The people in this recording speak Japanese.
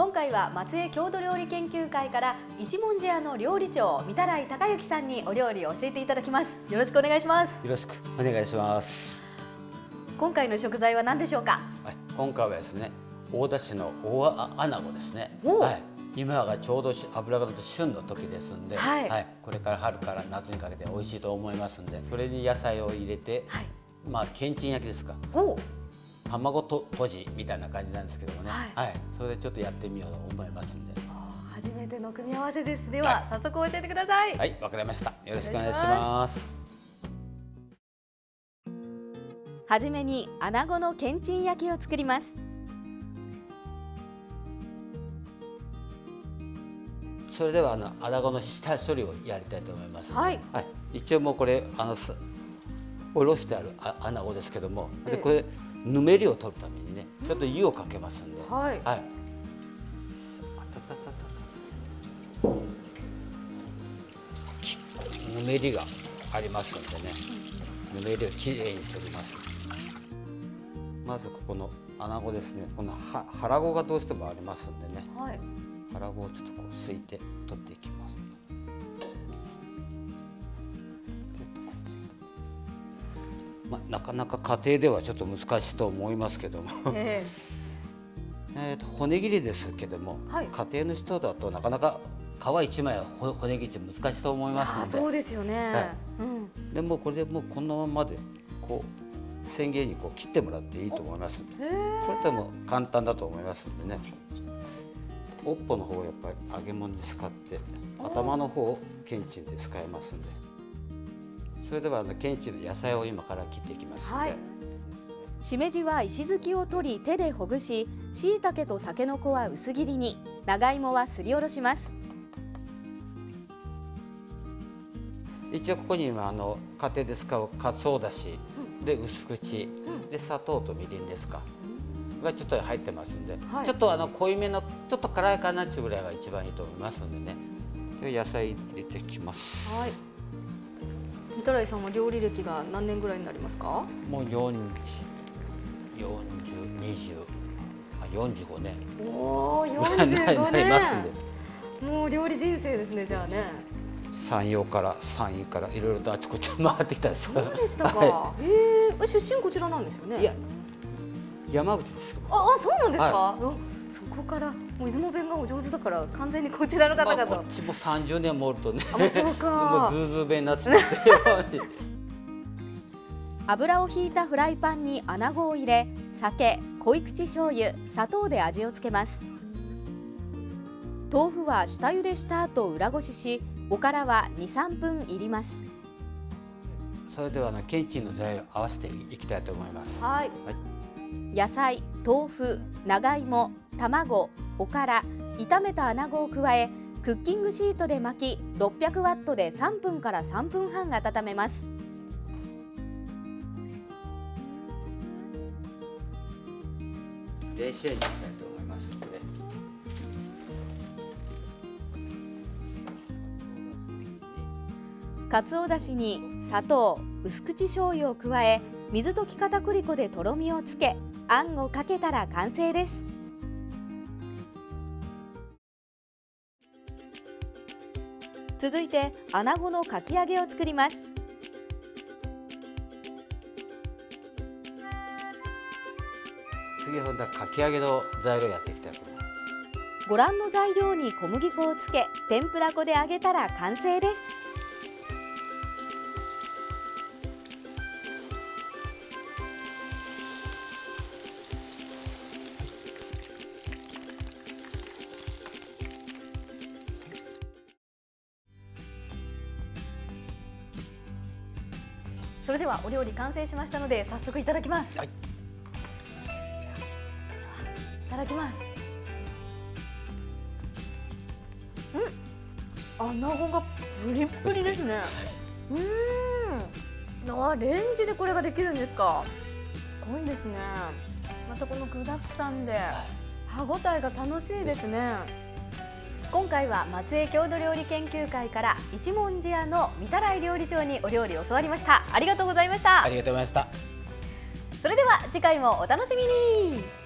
今回は松江郷土料理研究会から一文字屋の料理長御手洗隆之さんにお料理を教えていただきます。よろしくお願いします。 よろしくお願いします。 今回の食材は何でしょうか。 はい、今回はですね、大田市の大穴子ですね。はい、今がちょうど脂が出て旬の時ですんで、はい、これから春から夏にかけて美味しいと思いますんで、それに野菜を入れて、まあけんちん焼きですか。卵ととじみたいな感じなんですけどもね、はい、それでちょっとやってみようと思いますんで。 初めての組み合わせです。では、早速教えてください。 はい、わかりました。よろしくお願いします。 はじめに穴子のけんちん焼きを作ります。 それでは穴子の下処理をやりたいと思います。はい、一応もうこれおろしてある穴子ですけども、でこれぬめりを取るためにね、ちょっと湯をかけますんで、ぬめりがありますんでね、ぬめりをきれいに取ります。まずここの穴子ですね、この腹子がどうしてもありますんでね、腹子をちょっとこうすいて取っていきます。なかなか家庭ではちょっと難しいと思いますけども、骨切りですけども、家庭の人だとなかなか皮一枚は骨切りって難しいと思いますので、 そうですよね。 でもこれでもうこのままでこう千切りにこう切ってもらっていいと思いますんで、これでも簡単だと思いますんでね。尾っぽの方をやっぱり揚げ物に使って、頭の方をけんちんで使いますんで。それではけんちんの野菜を今から切っていきます。 しめじは石突きを取り手でほぐし、しいたけとたけのこは薄切りに、長芋はすりおろします。 一応ここに今家庭で使うかつおだしで薄口で砂糖とみりんですかがちょっと入ってますんで、ちょっと濃いめのちょっと辛いかなっていうぐらいが一番いいと思いますんでね。で野菜入れていきます。 御手洗さんは料理歴が何年ぐらいになりますか？ もう45年。 おお、45年。もう料理人生ですね、じゃあね。 山陽から山陰からいろいろとあちこち回ってきたんです。 そうでしたか。出身こちらなんですよね。 いや、山口です。 そうなんですか。そこからもう出雲弁がお上手だから完全にこちらの方々。 こっちも30年もおるとね、 そうか。 もうズーズー弁になってしまって。 油を引いたフライパンに穴子を入れ、酒、濃い口醤油、砂糖で味をつけます。豆腐は下茹でした後裏ごしし、おからは2、3分いります。 それではけんちんの材料合わせていきたいと思います。 野菜、豆腐、長芋、卵、おから、炒めた穴子を加え、クッキングシートで巻き、600ワットで3分から3分半温めます。 電子レンジにしたいと思いますので。 かつおだしに砂糖、薄口醤油を加え、水溶き片栗粉でとろみをつけ、あんをかけたら完成です。続いて穴子のかき揚げを作ります。 次はかき揚げの材料やっていきたいと思います。 ご覧の材料に小麦粉をつけ、天ぷら粉で揚げたら完成です。それではお料理完成しましたので早速いただきます。じゃあいただきます。穴子がプリップリですね。レンジでこれができるんですか。すごいですね。またこの具だくさんで歯ごたえが楽しいですね。今回は松江郷土料理研究会から一文字屋の御手洗料理長にお料理を教わりました。ありがとうございました。 ありがとうございました。 それでは次回もお楽しみに。